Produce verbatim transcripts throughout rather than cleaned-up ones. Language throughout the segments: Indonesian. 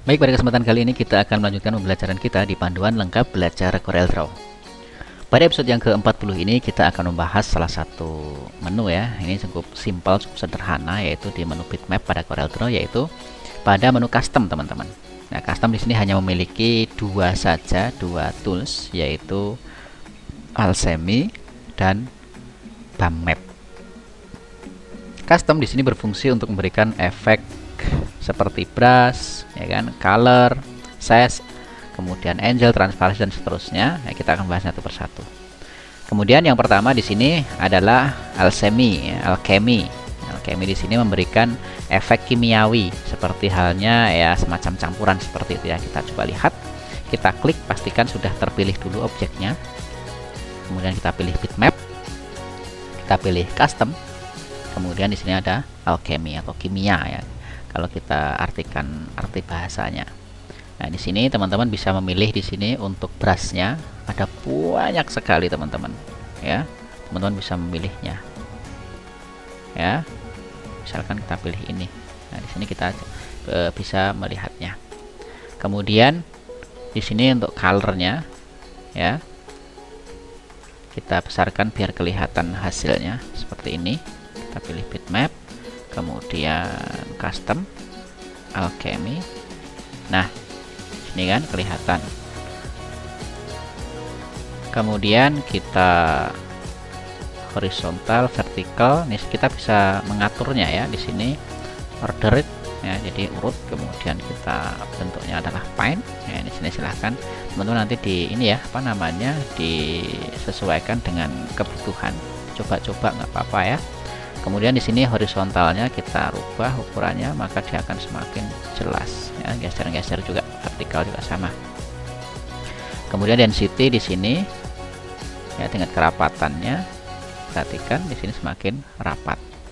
Baik, pada kesempatan kali ini kita akan melanjutkan pembelajaran kita di panduan lengkap belajar CorelDRAW. Pada episode yang ke empat puluh ini kita akan membahas salah satu menu ya. Ini cukup simpel, cukup sederhana, yaitu di menu bitmap pada CorelDRAW, yaitu pada menu custom, teman-teman. Nah, custom di sini hanya memiliki dua saja, dua tools, yaitu Alchemy dan BumpMap. Custom di sini berfungsi untuk memberikan efek seperti brush, ya kan, color, size, kemudian angle, transparansi dan seterusnya. Ya, kita akan bahas satu persatu. Kemudian yang pertama di sini adalah Alchemy, ya, Alchemy. Alchemy di sini memberikan efek kimiawi seperti halnya ya semacam campuran seperti itu ya. Kita coba lihat. Kita klik, pastikan sudah terpilih dulu objeknya. Kemudian kita pilih bitmap. Kita pilih custom. Kemudian di sini ada Alchemy atau kimia ya, kalau kita artikan arti bahasanya. Nah, di sini teman-teman bisa memilih di sini untuk brushnya, ada banyak sekali teman-teman. Ya, teman-teman bisa memilihnya. Ya, misalkan kita pilih ini. Nah, di sini kita e, bisa melihatnya. Kemudian di sini untuk colornya, ya, kita besarkan biar kelihatan hasilnya seperti ini. Kita pilih bitmap, kemudian custom, Alchemy. Nah, ini kan kelihatan. Kemudian kita horizontal, vertikal. Nih kita bisa mengaturnya ya di sini. Order it ya, jadi urut. Kemudian kita bentuknya adalah pine. Ya, di sini silahkan teman-teman nanti di ini ya, apa namanya, disesuaikan dengan kebutuhan. Coba-coba nggak apa-apa ya. Kemudian di sini horizontalnya kita rubah ukurannya, maka dia akan semakin jelas ya. Geser-geser juga, vertikal juga sama. Kemudian density di sini ya, dengan kerapatannya, perhatikan di sini semakin rapat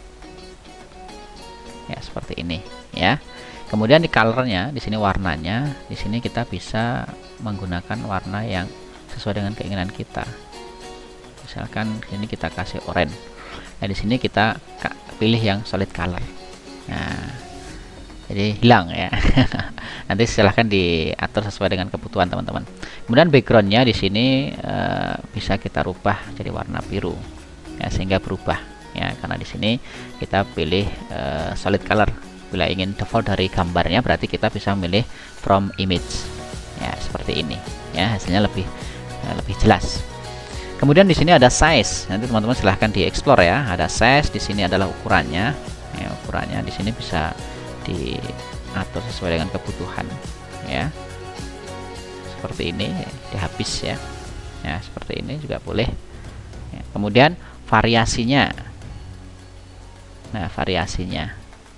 ya, seperti ini ya. Kemudian di colornya, di sini warnanya, di sini kita bisa menggunakan warna yang sesuai dengan keinginan kita. Misalkan ini kita kasih oranye. Nah, di sini kita pilih yang solid color. Nah, jadi hilang ya. Nanti silahkan diatur sesuai dengan kebutuhan teman-teman. Kemudian backgroundnya di sini e, bisa kita rubah jadi warna biru, ya, sehingga berubah ya. Karena di sini kita pilih e, solid color. Bila ingin default dari gambarnya, berarti kita bisa memilih from image, ya, seperti ini. Ya, hasilnya lebih e, lebih jelas. Kemudian di sini ada size. Nanti teman-teman silahkan dieksplor ya. Ada size, di sini adalah ukurannya. Ya, ukurannya di sini bisa diatur sesuai dengan kebutuhan ya. Seperti ini, dihabis ya. Ya, seperti ini juga boleh. Ya, kemudian variasinya. Nah, variasinya.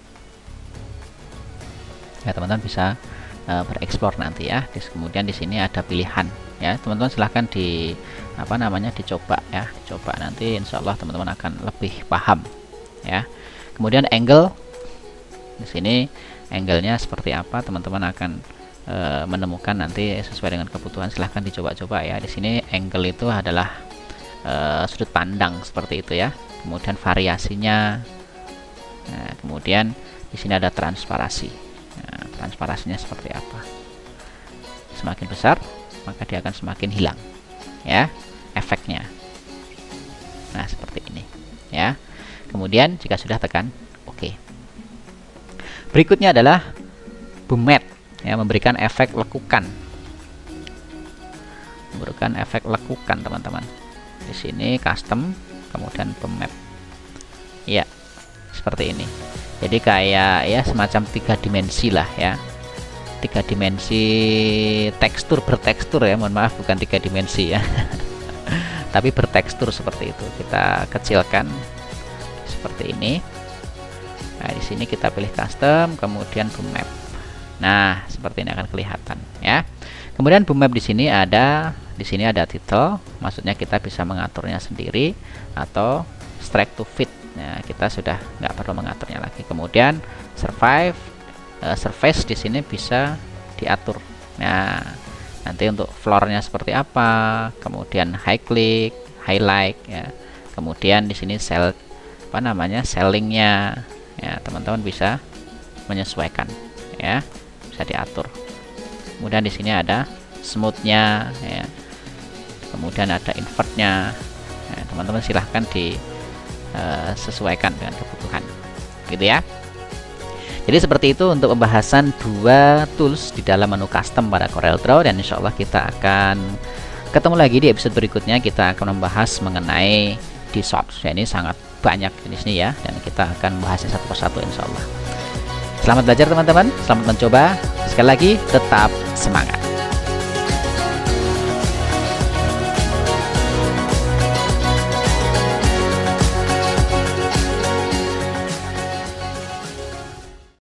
Ya, teman-teman bisa uh, bereksplor nanti ya. Kemudian di sini ada pilihan ya. Teman-teman silahkan di apa namanya dicoba ya, coba nanti insya Allah teman-teman akan lebih paham ya. Kemudian angle, di sini angle-nya seperti apa, teman-teman akan e, menemukan nanti sesuai dengan kebutuhan. Silahkan dicoba-coba ya. Di sini angle itu adalah e, sudut pandang seperti itu ya. Kemudian variasinya, nah, kemudian di sini ada transparansi. Nah, transparansinya seperti apa, semakin besar maka dia akan semakin hilang ya efeknya. Nah, seperti ini ya. Kemudian jika sudah, tekan oke. Berikutnya adalah BumpMap ya, memberikan efek lekukan. Memberikan efek lekukan teman-teman. Di sini custom, kemudian BumpMap. Ya, seperti ini. Jadi kayak ya semacam tiga dimensi lah ya. Tiga dimensi tekstur, bertekstur ya, mohon maaf, bukan tiga dimensi ya. Tapi bertekstur seperti itu. Kita kecilkan seperti ini. Nah, di sini kita pilih custom, kemudian BumpMap. Nah, seperti ini akan kelihatan ya. Kemudian BumpMap di sini ada, di sini ada title, maksudnya kita bisa mengaturnya sendiri atau strike to fit. Nah, kita sudah nggak perlu mengaturnya lagi. Kemudian survive, uh, surface di sini bisa diatur. Nah, nanti untuk floornya seperti apa, kemudian high click, highlight ya. Kemudian di sini sell, apa namanya, sellingnya ya, teman-teman bisa menyesuaikan ya, bisa diatur. Kemudian di sini ada smoothnya, ya. Kemudian ada invertnya. Nah, teman-teman silahkan disesuaikan dengan kebutuhan, gitu ya. Jadi seperti itu untuk pembahasan dua tools di dalam menu custom pada CorelDRAW, dan insya Allah kita akan ketemu lagi di episode berikutnya. Kita akan membahas mengenai D-Shot. Ya, ini sangat banyak jenisnya ya, dan kita akan membahasnya satu persatu insya Allah. Selamat belajar teman-teman, selamat mencoba. Sekali lagi tetap semangat.